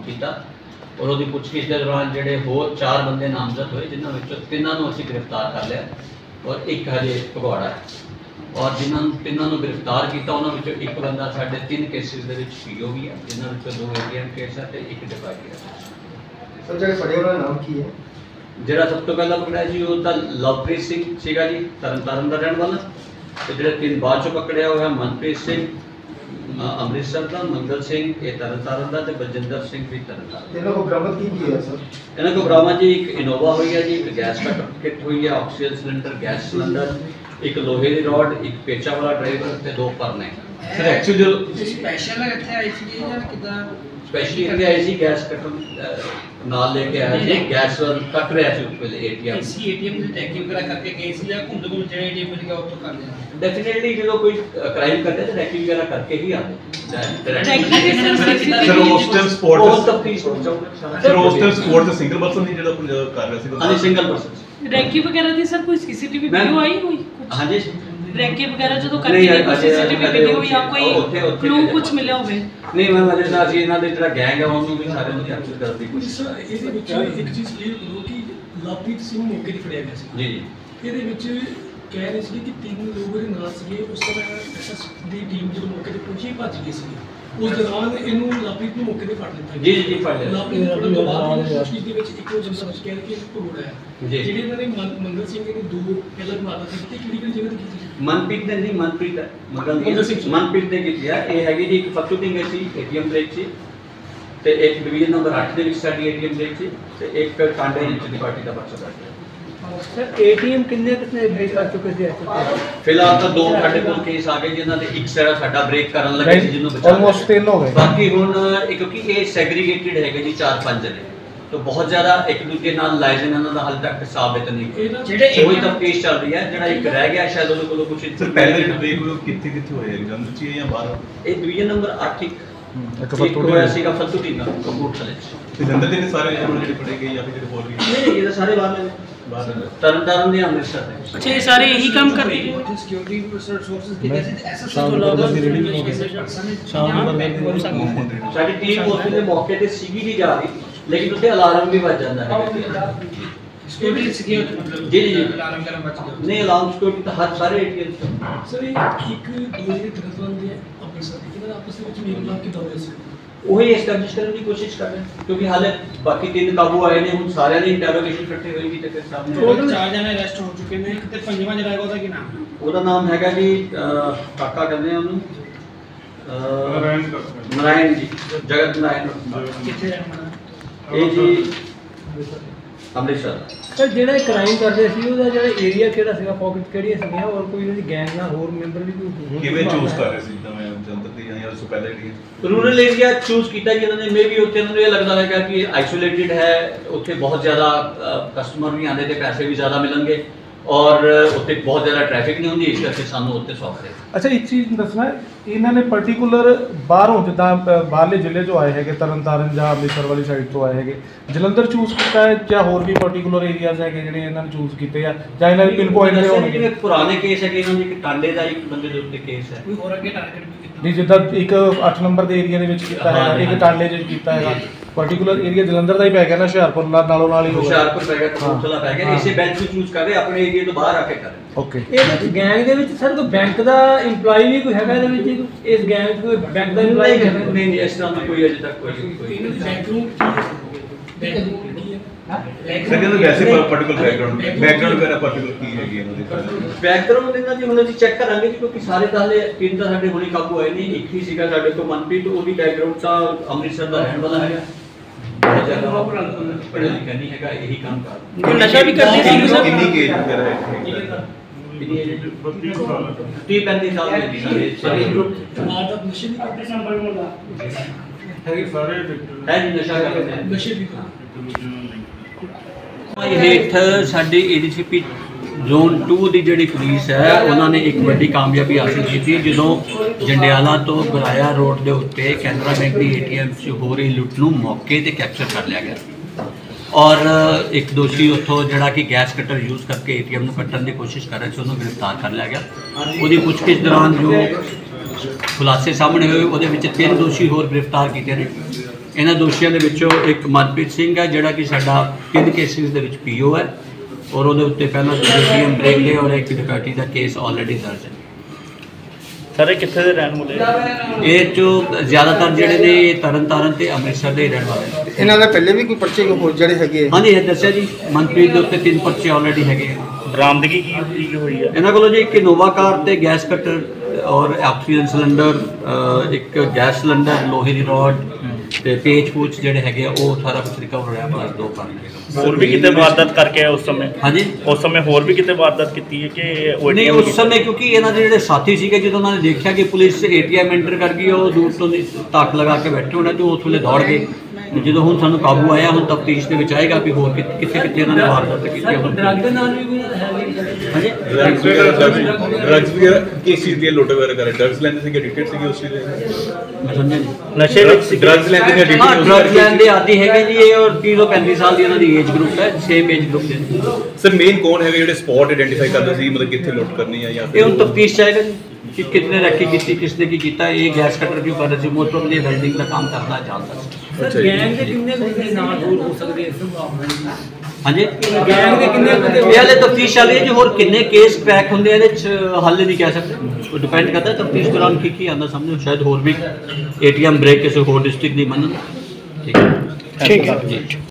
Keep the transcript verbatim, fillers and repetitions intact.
किया और उसकी पुछगिछ के दौरान जोड़े होर चार बंदे नामजद हुए जिन्होंने तिनों असीं गिरफ्तार कर लिया और एक हजे भगौड़ा है और जिन्होंने तिनों गिरफ्तार किया उन्होंने एक बंदा साढ़े तीन केसिस के पी ओ भी है जिन्होंने दो ए टी एम केस है तो एक डिपार्टी है। सर जो फड़े उन्होंने नाम की है ਜਿਹੜਾ ਸਭ ਤੋਂ ਪਹਿਲਾਂ ਪਕੜਿਆ ਜੀ ਉਹ ਤਾਂ ਲਵਪ੍ਰੀਤ ਸਿੰਘ ਸੀਗਾ ਜੀ ਤਰਨਤਾਰਨ ਦਾ ਰਹਿਣ ਵਾਲਾ ਤੇ ਜਿਹੜੇ ਤਿੰਨ ਬਾਅਦ ਚੋਂ ਪਕੜਿਆ ਹੋਇਆ ਮਨਪ੍ਰੀਤ ਸਿੰਘ ਅੰਮ੍ਰਿਤਸਰ ਦਾ, ਮੰਗਲ ਸਿੰਘ ਇਹ ਤਰਨਤਾਰਨ ਦਾ ਤੇ ਬਲਜਿੰਦਰ ਸਿੰਘ ਵੀ ਤਰਨਤਾਰਨ। ਇਹਨਾਂ ਕੋ ਬਰਾਮਦ ਕੀ ਕੀ ਹੈ ਸਰ? ਇਹਨਾਂ ਕੋ ਬਰਾਮਦ ਜੀ ਇੱਕ ਇਨੋਵਾ ਹੋਈ ਹੈ ਜੀ, ਇੱਕ ਗੈਸ ਕਟਰ ਕਿੱਟ ਹੋਈ ਹੈ, ਆਕਸੀਜਨ ਸਿਲੰਡਰ, ਗੈਸ ਸਿਲੰਡਰ, ਇੱਕ ਲੋਹੇ ਦੀ ਰੋਡ, ਇੱਕ ਪੇਚਾ ਵਾਲਾ ਡਰਾਈਵਰ ਤੇ ਦੋ ਪਰਨੇ। ਸਰ ਐਕਚੁਅਲੀ ਜੋ ਸਪੈਸ਼ਲ ਇੱਥੇ ਆਈ ਸੀ ਜਾਂ ਕਿਦਾਂ स्पेशली करके आई सी गैस कटर नाल लेके आया सी गैस कट रहा सी उस वेले एटीएम सी एटीएम ਦੇ ਟੈਕਿੰਗ ਵਗੈਰਾ ਕਰਕੇ ਗਏ ਸੀ ਜਾਂ ਘੁੰਮਦੇ ਘੁੰਮਦੇ ਜਿਹੜੇ ਏਟੀਐਮ ਮਿਲ ਗਿਆ ਉੱਥੋਂ ਕਰ ਲਿਆ। डेफिनेटली जो कोई क्राइम करते हैं तो रैकिंग वगैरह करके ही आते सर उस टाइम स्पोर्ट बहुत तफ्तीश हो जाऊंगा सर उस टाइम स्पोर्ट ਤੇ ਸਿੰਗਲ ਪਰਸਨ ਨਹੀਂ ਜਿਹੜਾ ਕਰ ਰਿਹਾ ਸੀ। ਹਾਂਜੀ ਸਿੰਗਲ ਪਰਸਨ ਰੈਕੀ ਵਗੈਰਾ ਦੀ ਸਰ ਕੋਈ ਸੀਸੀਟੀਵੀ ਵੀਡੀਓ ਆਈ ਹੋਈ ਕੁਝ? ਹਾਂਜੀ रैके वगैरह जो करके कोई सीसीटीवी वीडियो या कोई क्लू कुछ मिले होवे? नहीं मैं अजे ਤਾਂ ਅਸੀਂ ਇਹਨਾਂ ਦੇ ਜਿਹੜਾ ਗੈਂਗ ਹੈ ਉਹਨੂੰ ਵੀ ਸਾਰੇ ਨੂੰ ਕੈਪਚਰ ਕਰਨ ਦੀ ਕੋਸ਼ਿਸ਼ ਸਰ ਇਹਦੇ ਵਿੱਚ ਇੱਕ ਚੀਜ਼ ਕਲੀਅਰ ਕਰੋ ਕਿ ਲਵਪ੍ਰੀਤ ਸਿੰਘ ਮੌਕੇ ਤੇ ਫੜਿਆ ਗਿਆ ਸੀ ਜੀ ਜੀ ਇਹਦੇ ਵਿੱਚ ਕਹਿ ਰਹੇ ਸੀ ਕਿ ਤਿੰਨ ਲੋਕ ਇਹਦੇ ਨਾਲ ਸੀਗੇ ਉਸ ਤਰ੍ਹਾਂ ਐਸਐਸ ਦੀ ਟੀਮ ਜਦੋਂ ਮੌਕੇ ਤੇ ਪਹੁੰਚੀ ਭੱਜ ਗਈ ਸੀ ਉਸ ਦੌਰਾਨ ਇਹਨੂੰ ਲਵਪ੍ਰੀਤ ਨੂੰ ਮੌਕੇ ਤੇ ਫੜ ਲਿੱਤਾ ਜੀ ਜੀ ਫੜ ਲਿਆ ਲਵਪ੍ਰੀਤ ਨੂੰ ਫੜਨ ਤੋਂ ਬਾਅਦ ਇਸ ਚੀਜ਼ ਦੇ ਵਿੱਚ ਇੱਕ ਉਹ ਜਨਤਾ ਵਿੱਚ ਕਹਿ ਰਹੀ ਕਿ ਇਹ ਭਗੌੜਾ ਹੈ ਜੀ। ਜਿਹੜੇ ਇਹਨਾਂ ਨੇ ਮੰ- ਮੰਗਲ ਸਿੰਘ ਨੇ ਦੋ ਪਹਿਲਾਂ ਮਾਰਦਾ ਸੀ ਤੇ ਕਿਹੜੀ ਕਿਹੜੀ ਜਗ੍ਹਾ ਤੇ ਕੀਤੀ ਸੀ? ਮਨਪ੍ਰੀਤ ਨੇ ਨਹੀਂ ਮਨਪ੍ਰੀਤ ਹੈ ਮੰਗਲ ਮਗਰ ਸਿੰਘ। ਮਨਪ੍ਰੀਤ ਨੇ ਕੀਤੀ ਹੈ ਇਹ ਹੈਗੀ ਜੀ ਇੱਕ ਫੱਤੂ ਟਿੰਗ ਸੀ ਏਟੀਐਮ ਬ੍ਰੇਕ ਸੀ ਤੇ ਇੱਕ ਡਿਵੀਜ਼ਨ ਨੰਬਰ ਅੱਠ ਦੇ ਵਿੱਚ ਸਾਡੀ ਏਟੀਐਮ ਬ੍ਰੇਕ ਸੀ ਤੇ ਇੱਕ ਕਾਂਡੇ ਵਿੱਚ ਦੀ ਪਾਰਟੀ ਦਾ ਪਰਚਾ ਦਰਜ ਹੈ। ਸਰ ਏਟੀਐਮ ਕਿੰਨੇ ਕਿੰਨੇ ਬ੍ਰੇਕ ਕਰ ਚੁੱਕੇ ਸੀ ਫਿਲਹਾਲ ਤਾਂ ਦੋ ਸਾਡੇ ਕੋਲ ਕੇਸ ਆ ਗਏ ਜਿਨ੍ਹਾਂ ਦੇ ਇੱਕ ਸਾਡਾ ਸਾਡਾ ਬ੍ਰੇਕ ਕਰਨ ਲੱਗੇ ਸੀ ਜਿਹਨੂੰ ਬਚਾ ਆਲਮੋਸਟ ਤਿੰਨ ਹੋ ਗਏ। ਬਾਕੀ ਹੁਣ ਇਹ ਕਿਉਂਕਿ ਇਹ ਸੈਗਰੀਗੇਟਿਡ ਹੈਗੇ ਜੀ ਚਾਰ ਪੰਜ ਜਣੇ तो बहुत ज्यादा एक दूसरे नाल लाए जिन्हां दा हाल तक साबित नहीं ਜਿਹੜੇ कोई तफ्तीश चल रही है ਜਿਹੜਾ ਇੱਕ ਰਹਿ ਗਿਆ ਸ਼ਾਇਦ ਉਹਦੇ ਕੋਲੋਂ ਕੁਝ ਸਰ ਪਹਿਲੇ ਬ੍ਰੇਕ ਕਿੱਥੇ ਕਿੱਥੇ ਹੋਏ ਜੰਦਰ ਚ ਜਾਂ ਬਾਹਰ? ਇਹ ਡਿਵੀਜ਼ਨ ਨੰਬਰ ਅੱਠ ਇੱਕ ਇੱਕ ਇੱਕ ਹੋਇਆ ਸੀਗਾ ਫੱਤੂ ਟੀਨਾ ਕਪੂਰਥਲੇ ਚ। ਤੇ ਜੰਦਰ ਦੇ ਨੇ ਸਾਰੇ ਜਿਹੜੇ ਪੜੇ ਗਏ ਜਾਂ ਫਿਰ ਜਿਹੜੇ ਹੋਰ ਵੀ ਨਹੀਂ ਇਹ ਤਾਂ ਸਾਰੇ ਬਾਹਰ ਨੇ ਬਾਹਰ ਤਰਨਤਾਰਨ ਦੇ ਅੰਮ੍ਰਿਤਸਰ ਦੇ। ਅੱਛਾ ਇਹ ਸਾਰੇ ਇਹੀ ਕੰਮ ਕਰ ਰਹੇ ਨੇ? ਸਿਕਿਉਰਿਟੀ ਰਿਸੋਰਸਸ ਕਿਹਦੇ ਸੀ ਐਸਐਸ ਤੋਂ ਲੱਗਦਾ ਸਾਡੀ ਟੀਮ ਉਸ ਦੇ ਮੌਕੇ ਤੇ ਸੀਗੀ ਨਹੀਂ ਜਾ ਰਹੀ ਲੇਕਿਨ ਉੱਥੇ ਅਲਾਰਮ ਵੀ ਵੱਜ ਜਾਂਦਾ ਹੈ। ਸਿਕਿਉਰਿਟੀ ਸਿਕਿਉਰਿਟੀ ਮਤਲਬ ਜੀ ਜੀ ਅਲਾਰਮ ਕਰਨ ਬਚ ਗਿਆ ਨਹੀਂ ਅਲਾਰਮ ਸਿਕਿਉਰਿਟੀ ਤਾਂ ਹਰ ਸਾਰੇ ਏਟੀਐਮ ਸਰ ਇਹ ਇੱਕ ਦੋ ਜਿਹੜੇ ਤਰਫਾਂ ਦੇ ਅੰਮ੍ਰਿਤਸਰ ਦੇ ਇਹਨਾਂ ਦਾ ਆਪਸ ਵਿੱਚ ਮੇਲ ਮਿਲਾਪ ਕਿਦਾਂ ਹੋਇਆ ਸੀ? ਉਹੀ ਐਸਟੈਬਲਿਸ਼ ਕਰਨ ਦੀ ਕੋਸ਼ਿਸ਼ ਕਰ ਰਹੇ ਹਾਂ ਕਿਉਂਕਿ ਹਾਲੇ ਬਾਕੀ ਤਿੰਨ ਕਾਬੂ ਆਏ ਨੇ ਹੁਣ ਸਾਰਿਆਂ ਦੀ ਇੰਟਰੋਗੇਸ਼ਨ ਇਕੱਠੇ ਹੋਏਗੀ ਤੇ ਫਿਰ ਸਾਹਮਣੇ ਟੋਟਲ ਚਾਰ ਜਣੇ ਅਰੈਸਟ ਹੋ ਚੁੱਕੇ ਨੇ ਇੱਕ ਤੇ ਪੰਜਵਾਂ ਜਿਹੜਾ ਹੈਗਾ ਉਹਦਾ ਕੀ ਨਾਮ ਹੈ? ਉਹਦਾ ਨਾਮ ਹੈਗਾ ਜੀ ਅਹ, ਕਾਕਾ ਕਹਿੰਦੇ ਆ ਉਹਨੂੰ ਅਹ, ਨਾਰਾਇਣ ਜੀ ਜਗਤ ਨਾਰਾਇਣ ਕਿੱਥੇ ਰਹਿਣ ਵਾਲਾ? ਇਹ ਜੀ ਅੰਮ੍ਰਿਤਸਰ। ਸਰ ਜਿਹੜਾ ਕ੍ਰਾਈਮ ਕਰਦੇ ਸੀ ਉਹਦਾ ਜਿਹੜਾ ਏਰੀਆ ਕਿਹੜਾ ਸੀਗਾ, ਪਾਕਟ ਕਿਹੜੀਆਂ ਸੀਗੀਆਂ ਔਰ ਕੋਈ ਇਹਨਾਂ ਦੀ ਗੈਂਗ ਨਾਲ ਹੋਰ ਮੈਂਬਰ ਵੀ ਕੋਈ ਕਿਵੇਂ ਚੂਜ਼ ਕਰ ਰਹੇ ਸੀ ਜਿੱਦਾਂ ਮੈਂ ਜੰਦਰ ਦੀ ਜਾਂ ਉਸ ਤੋਂ ਪਹਿਲੇ ਜਿਹੜੀ ਰੂਰਲ ਏਰੀਆ ਚੂਜ਼ ਕੀਤਾ ਜੀ ਇਹਨਾਂ ਨੇ ਮੇ ਵੀ ਉੱਥੇ ਇਹਨਾਂ ਨੂੰ ਇਹ ਲੱਗਦਾ ਹੈਗਾ ਕਿ ਆਈਸੋਲੇਟਿਡ ਹੈ ਉੱਥੇ ਬਹੁਤ ਜ਼ਿਆਦਾ ਕਸਟਮਰ ਵੀ ਆਉਂਦੇ ਤੇ ਪੈਸੇ ਵੀ ਜ਼ਿਆਦਾ ਮਿਲਣਗੇ ਔਰ ਉੱਥੇ ਬਹੁਤ ਜ਼ਿਆਦਾ ਟ੍ਰੈਫਿਕ ਨਹੀਂ ਹੁੰਦੀ ਇਸ ਕਰਕੇ ਸਾਨੂੰ ਉੱਥੇ ਸੌਖੇ। ਅੱਛਾ ਇੱਕ ਚੀਜ਼ ਦੱਸਣਾ ਇਹਨਾਂ ਨੇ ਪਾਰਟਿਕੂਲਰ ਬਾਹਰੋਂ ਜਿੱਦਾਂ ਅ, ਬਾਹਰਲੇ ਜ਼ਿਲ੍ਹੇ ਚੋਂ ਆਏ ਹੈਗੇ ਤਰਨਤਾਰਨ ਜਾਂ ਅੰਮ੍ਰਿਤਸਰ ਵਾਲੀ ਸਾਈਡ ਤੋਂ ਆਏ ਹੈਗੇ ਜਲੰਧਰ ਚੂਜ਼ ਕੀਤਾ ਹੈ ਜਾਂ ਹੋਰ ਵੀ ਪਾਰਟਿਕੂਲਰ ਏਰੀਆਜ਼ ਹੈਗੇ ਜਿਹੜੇ ਇਹਨਾਂ ਨੇ ਚੂਜ਼ ਕੀਤੇ ਆ ਜਾਂ ਇਹਨਾਂ ਦੇ ਪਿਨ ਪੁਆਇੰਟ ਤੇ ਹੋਣਗੇ? ਜਿਵੇਂ ਪੁਰਾਣੇ ਕੇਸ ਹੈਗੇ ਇਹਨਾਂ ਦੇ ਇੱਕ ਟਾਂਡੇ ਦਾ ਇੱਕ ਬੰਦੇ ਦੇ ਉੱਤੇ ਕੇਸ ਹੈ ਕੋਈ ਹੋਰ ਅੱਗੇ ਟਾਰਗੇਟ ਵੀ ਕੀਤਾ? ਨਹੀਂ ਜਿੱਦਾਂ ਇੱਕ ਅੱਠ ਨੰਬਰ ਦੇ ਏਰੀਆ ਦੇ ਵਿੱਚ ਕੀਤਾ ਹੈਗਾ ਇੱਕ ਟਾਂਡੇ 'ਚ ਕੀਤਾ ਹੈਗਾ ਪਾਰਟਿਕੂਲਰ ਏਰੀਆ ਜਲੰਧਰ ਦਾ ਹੀ ਪੈ ਗਿਆ ਨਾ ਹੁਸ਼ਿਆਰਪੁਰ ਨਾਲ ਨਾਲੋਂ ਨਾਲ ਹੀ ਹੋ ਗਿਆ। ਹੁਸ਼ਿਆਰਪੁਰ ਪੈ ਗਿਆ ਕਪੂਰਥਲਾ ਪੈ ਗਿਆ ਇਸੇ ਬੈਂਚ ਨੂੰ ਚੂਜ਼ ਕਰਦੇ ਆਪਣੇ ਏਰੀਆ ਤੋਂ ਬਾਹਰ ਆ ਕੇ ਕਰੇ। ਓਕੇ ਇਹਦੇ ਵਿੱਚ ਗੈਂਗ ਦੇ ਵਿੱਚ ਸਰ ਕੋਈ ਬੈਂਕ ਦਾ EMPLOYE ਵੀ ਕੋਈ ਹੈਗਾ ਇਹਦੇ ਵਿੱਚ? ਇਸ ਗੈਂਗ ਵਿੱਚ ਕੋਈ ਬੈਂਕ ਦਾ EMPLOYE ਹੈਗਾ? ਨਹੀਂ ਨਹੀਂ ਇਸ ਤਰ੍ਹਾਂ ਦਾ ਕੋਈ ਅਜੇ ਤੱਕ ਕੋਈ ਕੋਈ ਇਹਨਾਂ ਦੀ ਬੈਕਗ੍ਰਾਉਂਡ ਕੀ ਹੈ? ਬੈਕਗ੍ਰਾਉਂਡ ਕੀ ਹੈ? ਸਰ ਕਹਿੰਦੇ ਵੈਸੇ ਪਾਰਟਿਕੂਲਰ ਬੈਕਗ੍ਰਾਉਂਡ ਬੈਕਗ੍ਰਾਉਂਡ ਵਗੈਰਾ ਪਾਰਟਿਕੂਲਰ ਕੀ ਹੈਗੀ ਇਹਨਾਂ ਦੀ? ਬੈਕਗ੍ਰਾਉਂਡ ਇਹਨਾਂ ਦੀ ਹੁਣ ਅਸੀਂ ਚੈੱਕ ਕਰਾਂਗੇ ਜੀ ਕਿਉਂਕਿ ਸਾਰੇ ਤਾਂ ਹਲੇ ਤਿੰਨ ਤਾਂ ਸਾਡੇ ਹੁਣੇ ਕਾਬੂ ਆਏ ਨਹੀਂ ਇੱਕ ਹੀ ਸੀਗਾ ਸਾਡੇ ਕੋਲ ਮਨਪ੍ਰੀਤ ਉਹਦੀ ਬੈਕਗ੍ਰਾਉਂਡ ਤਾਂ ਅੰਮ੍ਰਿਤਸਰ ਦਾ ਰਹਿਣ ਵਾਲਾ ਹੈਗਾ ਬਹੁਤ ਜ਼ਿਆਦਾ ਪੜ੍ਹਿਆ ਲਿਖਿਆ ਨਹੀਂ ਹੈਗਾ ਇਹੀ ਕੰਮ ਕਰ ਕੋਈ ਨਸ਼ਾ ਵੀ ਕਰਦੇ ਸੀ ਸਰ? ਕਿੰਨੀ ਕੇਜ ਵਗੈਰਾ ਹੈ? ਤੀਹ ਪੈਂਤੀ ਸਾਲ ਦੇ ਜੀ ਸਾਰੇ ਸਾਰੇ ਗਰੁੱਪ ਸਮਾਜ ਦਾ ਨਸ਼ੇ ਦੀ ਕਰਦੇ ਨੰਬਰ ਮੁੰਡਾ ਹੈ ਜੀ ਨਸ਼ਾ ਕਰਦੇ ਨੇ ਨਸ਼ੇ ਦੀ ਇਹ ਹੇਠ ਸਾਡੀ ਏਡੀਸੀਪੀ ਜ਼ੋਨ ਟੂ ਦੀ ਜਿਹੜੀ ਪੁਲਿਸ ਹੈ ਉਹਨਾਂ ਨੇ ਇੱਕ ਵੱਡੀ ਕਾਮਯਾਬੀ ਹਾਸਲ ਕੀਤੀ ਜਦੋਂ ਜੰਡਿਆਲਾ ਤੋਂ ਗੁਰਾਇਆ ਰੋਡ ਦੇ ਉੱਤੇ ਕੈਨਰਾ ਬੈਂਕ ਦੀ ਏਟੀਐਮ 'ਚ ਹੋ ਰਹੀ ਲੁੱਟ ਨੂੰ ਮੌਕੇ ਤੇ ਕੈਪਚਰ ਕਰ ਲਿਆ ਗਿਆ ਔਰ ਇੱਕ ਦੋਸ਼ੀ ਉੱਥੋਂ ਜਿਹੜਾ ਕਿ ਗੈਸ ਕਟਰ ਯੂਜ਼ ਕਰਕੇ ਏਟੀਐਮ ਨੂੰ ਕੱਟਣ ਦੀ ਕੋਸ਼ਿਸ਼ ਕਰ ਰਿਹਾ ਸੀ ਉਹਨੂੰ ਗ੍ਰਿਫਤਾਰ ਕਰ ਲਿਆ ਗਿਆ। ਉਹਦੀ ਪੁੱਛਗਿੱਛ ਦੌਰਾਨ ਜੋ ਖੁਲਾਸੇ ਸਾਹਮਣੇ ਹੋਏ ਉਹਦੇ ਵਿੱਚ ਤਿੰਨ ਦੋਸ਼ੀ ਹੋਰ ਗ੍ਰਿਫਤਾਰ ਕੀਤੇ ਨੇ ਇਹਨਾਂ ਦੋਸ਼ੀਆਂ ਦੇ ਵਿੱਚੋਂ ਇੱਕ ਮਨਪ੍ਰੀਤ ਸਿੰਘ ਹੈ ਜਿਹੜਾ ਕਿ ਸਾਡਾ ਤਿੰਨ ਕੇਸਿਸ ਦੇ ਵਿੱਚ ਪੀਓ ਹੈ ਔਰ ਉਹਦੇ ਉੱਤੇ ਪਹਿਲਾਂ ਏਟੀਐਮ ਬ੍ਰੇਕ ਦੇ ਔਰ ਇੱਕ ਡਕੈਤੀ ਦਾ ਕੇਸ ਆਲਰੇਡੀ ਦਰਜ ਹੈ। ਸਾਰੇ ਕਿੱਥੇ ਦੇ ਰਹਿਣ ਵਾਲੇ? ਇਹ 'ਚੋਂ ਜ਼ਿਆਦਾਤਰ ਜਿਹੜੇ ਨੇ ਤਰਨ ਤਾਰਨ ਤੇ ਅੰਮ੍ਰਿਤਸਰ ਦੇ ਰਹਿਣ ਵਾਲੇ ਨੇ। ਇਹਨਾਂ ਦਾ ਪਹਿਲੇ ਵੀ ਕੋਈ ਪਰਚੇ ਹੋਰ ਜਿਹੜੇ ਹੈਗੇ? ਹਾਂਜੀ ਇਹ ਦੱਸਿਆ ਜੀ ਮਨਪ੍ਰੀਤ ਦੇ ਉੱਤੇ ਤਿੰਨ ਪਰਚੇ ਆਲਰੇਡੀ ਹੈਗੇ ਆ। ਬਰਾਮਦਗੀ ਕੀ ਕੀ ਹੋਈ ਹੈ ਇਹਨਾਂ ਕੋਲੋਂ ਜੀ ਇੱਕ ਇਨੋਵਾ ਕਾਰ ਤੇ ਗੈਸ ਕਟਰ ਔਰ ਆਕਸੀਜਨ ਸਿਲੰਡਰ, ਅ, ਇੱਕ ਗੈਸ ਸਿਲੰਡਰ, ਲੋਹੇ ਦੀ ਰੋਡ ਤੇ ਪੇਚ ਪੂਚ ਜਿਹੜੇ ਹੈਗੇ ਆ ਉਹ ਸਾਰਾ ਕੁਝ ਰਿਕਵਰ ਹੋਇਆ ਪਲੱਸ ਦੋ ਕਾਰ। ਹੋਰ ਵੀ ਕਿਤੇ ਵਾਰਦਾਤ ਕਰਕੇ ਆਏ ਉਸ ਸਮੇਂ? ਹਾਂਜੀ ਉਸ ਸਮੇਂ ਹੋਰ ਵੀ ਕਿਤੇ ਵਾਰਦਾਤ ਕੀਤੀ ਹੈ ਕਿ ਉਹ ਨਹੀਂ ਉਸ ਸਮੇਂ ਕਿਉਂਕਿ ਇਹਨਾਂ ਦੇ ਜਿਹੜੇ ਸਾਥੀ ਸੀਗੇ ਜਦੋਂ ਉਹਨਾਂ ਨੇ ਦੇਖਿਆ ਕਿ ਪੁਲਿਸ ਏਟੀਐਮ ਐਂਟਰ ਕਰ ਗਈ ਉਹ ਦੂਰ ਤੋਂ ਤਾਕ ਲਗਾ ਕੇ ਬੈਠੇ ਹੋਣੇ ਤੇ ਉਸ ਵੇਲੇ ਦੌੜ ਗਏ। ਜਦੋਂ ਹੁਣ ਸਾਨੂੰ ਕਾਬੂ ਆਇਆ ਹੁਣ ਤਫਤੀਸ਼ ਦੇ ਵਿੱਚ ਆਏਗਾ ਵੀ ਹੋਰ ਕਿੱਥੇ ਕਿੱਥੇ ਕਿੱਥੇ ਇਹਨਾਂ ਨੇ ਵਾਰਦਾਤ ਕੀਤੀ ਹੈ। ਡਰੱਗ ਦੇ ਨਾਲ ਵੀ ਕੋਈ ਹਾਂਜੀ ਡਰੱਗਸ ਵਗੈਰਾ ਡਰੱਗਸ ਵਗੈਰਾ ਕਿਸ ਚੀਜ਼ ਦੀ ਲੋਟ ਵਗੈਰਾ ਕਰ ਡਰੱਗਸ ਲੈਂਦੇ ਸੀਗੇ ਐਡਿਕਟਡ ਸੀਗੇ ਉਸ ਚੀਜ਼ ਦੇ? ਮੈਂ ਸਮਝਿਆ ਜੀ। ਨਸ਼ੇ ਵਿੱਚ ਸੀ? ਡਰੱਗਸ ਲੈਂਦੇ ਸੀ ਹਾਂ ਐਡਿਕਟਡ ਡਰੱਗ ਲੈਣ ਦੇ ਆਦੀ ਹੈਗੇ ਜੀ ਇਹ ਔਰ ਤੀਹ ਤੋਂ ਪੈਂਤੀ ਸਾਲ ਦੀ ਇਹਨਾਂ ਦੀ ਏਜ ਗਰੁੱਪ ਹੈ, ਸੇਮ ਏਜ ਗਰੁੱਪ ਦੇ। ਸਰ ਮੇਨ ਕੌਣ ਹੈਗੇ ਜਿਹੜੇ ਸਪੌਟ ਆਇਡੈਂਟੀਫਾਈ ਕਰਦੇ ਸੀ ਮਤਲਬ ਕਿੱਥੇ ਲੋਟ ਕਰਨੀ ਹੈ ਜਾਂ ਇਹ ਹੁਣ ਤਫਤੀਸ਼ ਚਾਹੇਗਾ ਜੀ ਕਿ ਕਿਤਨੇ ਰੱਖੀ ਕੀਤੀ ਕਿਸਨੇ ਕੀ ਕੀਤਾ। ਇਹ ਗੈਸ ਕਟਰ ਕਿਉਂ ਕਰ ਰਹੇ ਸੀ? ਮੋਸਟ ਆਫ ਦੀ ਵੈਲਡਿੰਗ ਦਾ ਕੰਮ ਕਰਨਾ ਜਾਣਦਾ ਸੀ। ਸਰ ਗੈਂਗ ਦੇ ਕਿੰਨੇ ਬੰਦੇ ਨਾਲ ਹੋਰ ਹੋ ਸਕਦੇ ਇਸ ਮਾਮਲੇ ਵਿੱਚ? ਹਾਂਜੀ ਗੈਂਗ ਦੇ ਕਿੰਨੇ ਬੰਦੇ ਇਹ ਹਾਲੇ ਤਫਤੀਸ਼ ਚੱਲ ਰਹੀ ਹੈ ਜੀ। ਹੋਰ ਕਿੰਨੇ ਕੇਸ ਕ੍ਰੈਕ ਹੁੰਦੇ ਆ ਇਹਦੇ ਚ ਹਾਲੇ ਨਹੀਂ ਕਹਿ ਸਕਦੇ, ਉਹ ਡਿਪੈਂਡ ਕਰਦਾ ਤਫਤੀਸ਼ ਦੌਰਾਨ ਕੀ ਕੀ ਆਉਂਦਾ ਸਾਹਮਣੇ। ਸ਼ਾਇਦ ਹੋਰ ਵੀ ਏਟੀਐਮ ਬ੍ਰੇਕ ਕਿਸੇ ਹੋਰ ਡਿਸਟ੍ਰਿਕਟ ਦੀ ਮੰਨਣ। ਠੀਕ ਹੈ ਠੀਕ ਹੈ ਜੀ।